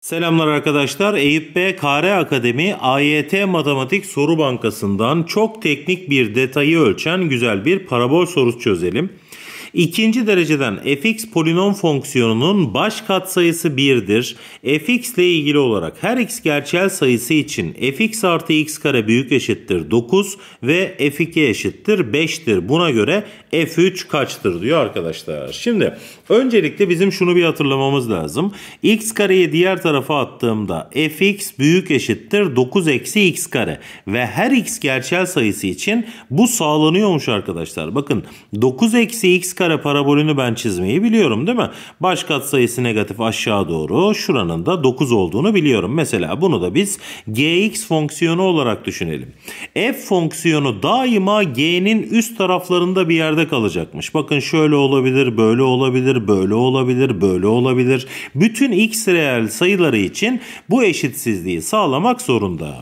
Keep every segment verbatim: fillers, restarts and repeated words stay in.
Selamlar arkadaşlar. Eyüp B. Kare Akademi A Y T Matematik Soru Bankası'ndan çok teknik bir detayı ölçen güzel bir parabol sorusu çözelim. İkinci dereceden fx polinom fonksiyonunun baş katsayısı birdir. Fx ile ilgili olarak her x gerçel sayısı için fx artı x kare büyük eşittir dokuz ve f iki eşittir beştir. Buna göre f üç kaçtır diyor arkadaşlar. Şimdi öncelikle bizim şunu bir hatırlamamız lazım. X kareyi diğer tarafa attığımda fx büyük eşittir dokuz eksi x kare ve her x gerçel sayısı için bu sağlanıyormuş arkadaşlar. Bakın dokuz eksi x kare parabolünü ben çizmeyi biliyorum değil mi? Baş katsayısı negatif aşağı doğru, şuranın da dokuz olduğunu biliyorum. Mesela bunu da biz gx fonksiyonu olarak düşünelim. F fonksiyonu daima g'nin üst taraflarında bir yerde kalacakmış. Bakın şöyle olabilir, böyle olabilir, böyle olabilir, böyle olabilir. Bütün x reel sayıları için bu eşitsizliği sağlamak zorunda.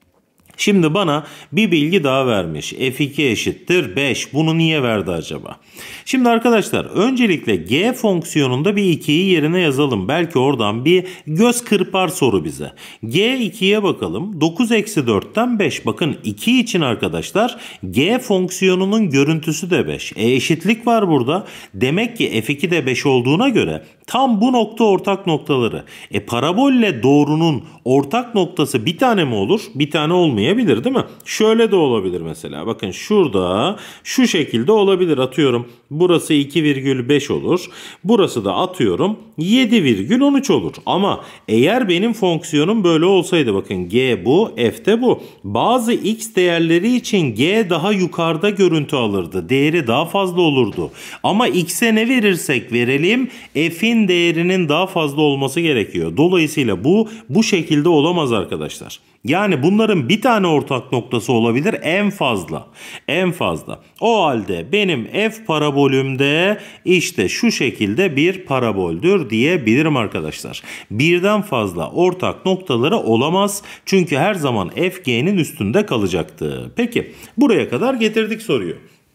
Şimdi bana bir bilgi daha vermiş. f iki eşittir beş. Bunu niye verdi acaba? Şimdi arkadaşlar öncelikle g fonksiyonunda bir ikiyi yerine yazalım. Belki oradan bir göz kırpar soru bize. g ikiye bakalım. dokuz eksi dörtten beş. Bakın iki için arkadaşlar g fonksiyonunun görüntüsü de beş. E eşitlik var burada. Demek ki f iki de beş olduğuna göre tam bu nokta ortak noktaları. E parabolle doğrunun ortak noktası bir tane mi olur? Bir tane olmayabilir değil mi? Şöyle de olabilir mesela. Bakın şurada şu şekilde olabilir. Atıyorum burası iki virgül beş olur. Burası da atıyorum yedi virgül on üç olur. Ama eğer benim fonksiyonum böyle olsaydı, bakın g bu, f de bu. Bazı x değerleri için g daha yukarıda görüntü alırdı. Değeri daha fazla olurdu. Ama x'e ne verirsek verelim f'in değerinin daha fazla olması gerekiyor. Dolayısıyla bu bu şekilde olamaz arkadaşlar. Yani bunların bir tane ortak noktası olabilir en fazla. En fazla. O halde benim f parabolümde işte şu şekilde bir paraboldür diyebilirim arkadaşlar. Birden fazla ortak noktaları olamaz. Çünkü her zaman f g'nin üstünde kalacaktı. Peki buraya kadar getirdik soruyu.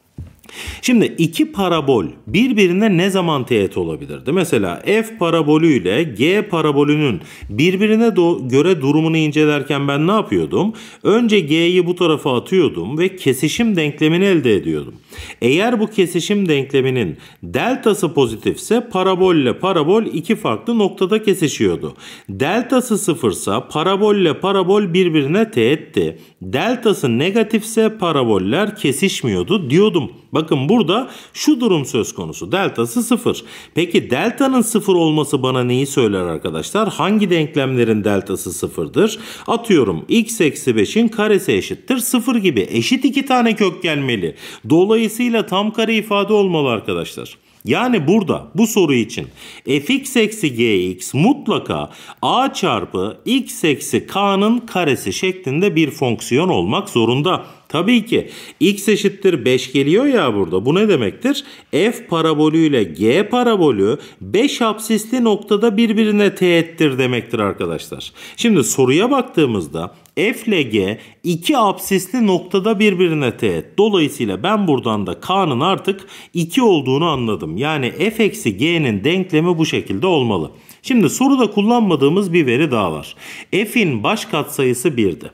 Şimdi iki parabol birbirine ne zaman teğet olabilirdi? Mesela f parabolü ile g parabolünün birbirine göre durumunu incelerken ben ne yapıyordum? Önce g'yi bu tarafa atıyordum ve kesişim denklemini elde ediyordum. Eğer bu kesişim denkleminin deltası pozitifse parabolle parabol iki farklı noktada kesişiyordu. Deltası sıfırsa parabolle parabol birbirine teğetti. Deltası negatifse paraboller kesişmiyordu diyordum. Bakın burada şu durum söz konusu. Deltası sıfır. Peki deltanın sıfır olması bana neyi söyler arkadaşlar? Hangi denklemlerin deltası sıfırdır? Atıyorum x eksi beşin karesi eşittir sıfır gibi. Eşit iki tane kök gelmeli. Dolayısıyla tam kare ifade olmalı arkadaşlar. Yani burada bu soru için fx eksi gx mutlaka a çarpı x eksi k'nın karesi şeklinde bir fonksiyon olmak zorunda. Tabii ki x eşittir beş geliyor ya burada. Bu ne demektir? F parabolü ile g parabolü beş apsisli noktada birbirine teğettir demektir arkadaşlar. Şimdi soruya baktığımızda f ile g iki apsisli noktada birbirine teğet. Dolayısıyla ben buradan da k'nın artık iki olduğunu anladım. Yani f eksi g'nin denklemi bu şekilde olmalı. Şimdi soruda kullanmadığımız bir veri daha var. F'in baş katsayısı birdi.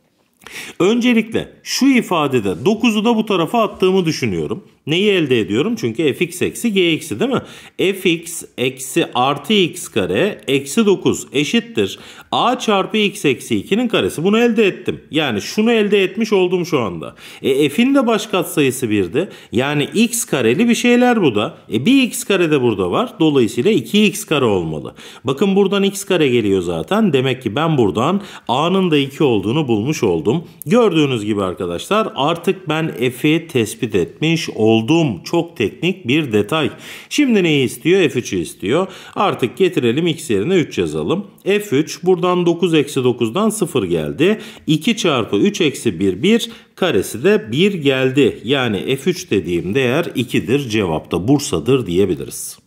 Öncelikle şu ifadede dokuzu da bu tarafa attığımı düşünüyorum. Neyi elde ediyorum? Çünkü fx eksi gx'i değil mi? Fx eksi artı x kare eksi dokuz eşittir a çarpı x eksi iki'nin karesi. Bunu elde ettim. Yani şunu elde etmiş oldum şu anda. E, f'in de baş katsayısı birdi. Yani x kareli bir şeyler bu da. E, bir x kare de burada var. Dolayısıyla iki x kare olmalı. Bakın buradan x kare geliyor zaten. Demek ki ben buradan a'nın da iki olduğunu bulmuş oldum. Gördüğünüz gibi arkadaşlar artık ben f'i tespit etmiş oldum. Oldum. Çok teknik bir detay. Şimdi neyi istiyor? f üç'ü istiyor. Artık getirelim x yerine üç yazalım. f üç buradan dokuz eksi dokuz'dan sıfır geldi. iki çarpı üç eksi bir bir karesi de bir geldi. Yani f üç dediğim değer iki'dir. Cevap da Bursa'dır diyebiliriz.